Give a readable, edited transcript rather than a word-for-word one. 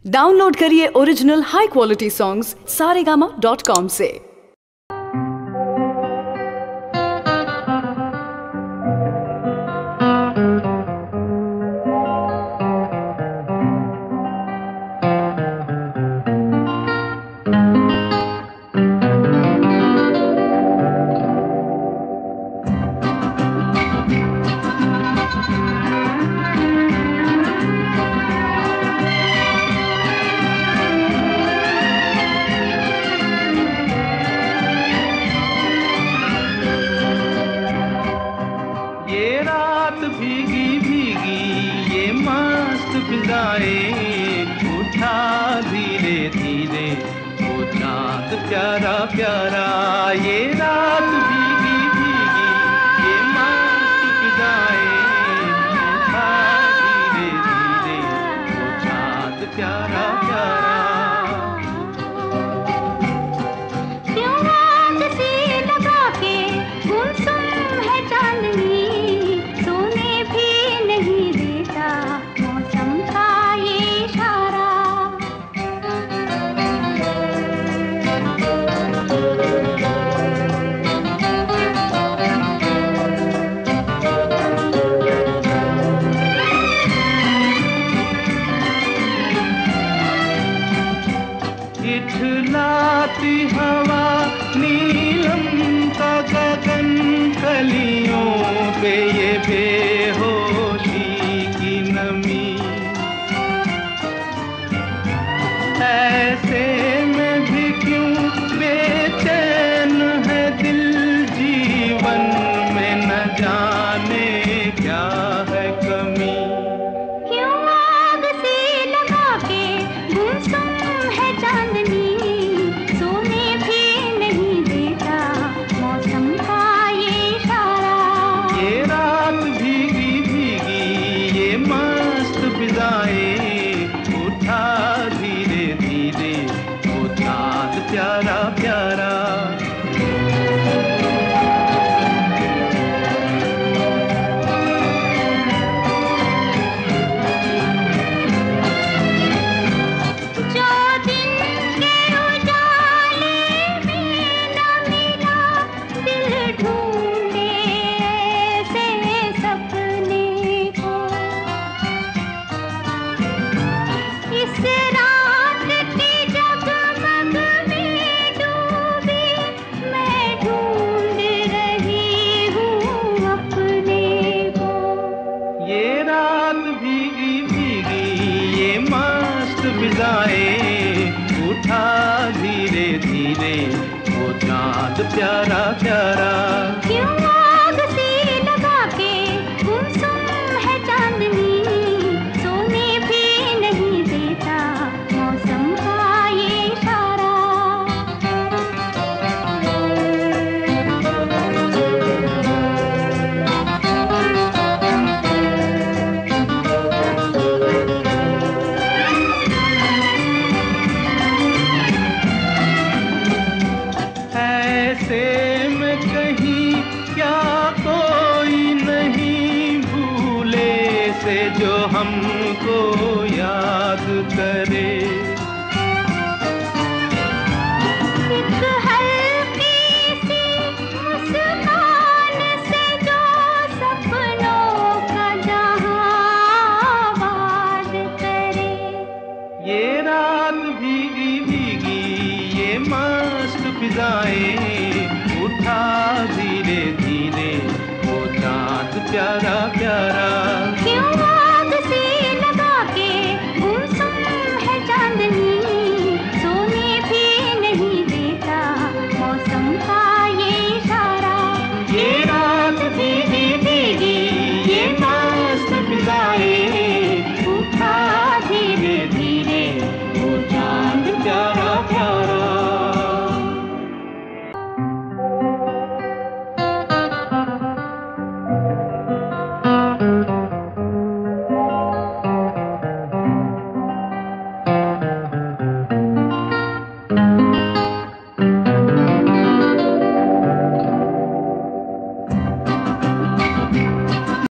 Download करिए original high quality songs saregama.com से। भीगी भीगी ये मस्त फिजाएं, उठा धीरे धीरे वो चांद प्यारा प्यारा। ये रात भीगी भीगी ये मस्त फिजाएं, उठा धीरे धीरे वो चांद प्यारा प्यारा। क्यों रात सी लगा के गुमसुम है चांदनी, इठलाती हवा नीलम का गगन, कलियों पे ये बेहोशी की नमी। ऐसे में भी क्यों बेचैन है दिल, जीवन में न जाने क्या है कमी। क्यों आग सी लगा के गुमसुम है चांदनी, सोने भी नहीं देता मौसम का ये इशारा। ये रात भीगी भीगी ये मस्त फिजाएं, उठा धीरे धीरे वो चांद प्यारा प्यारा। भीगी भीगी ये मस्त फिजाएं, उठा धीरे धीरे वो चांद प्यारा प्यारा। क्यों आग सी लगा के गुमसुम है चांदनी, सोने भी नहीं देता मौसम का ये इशारा। ऐसे में कहीं क्या कोई नहीं भूले से जो हमको याद करे। एक हल्की सी मुस्कान से जो सपनों का जहां आबाद करे। ये रात भीगी भीगी ये मस्त फिजाएं, उठा धीरे धीरे वो चांद प्यारा।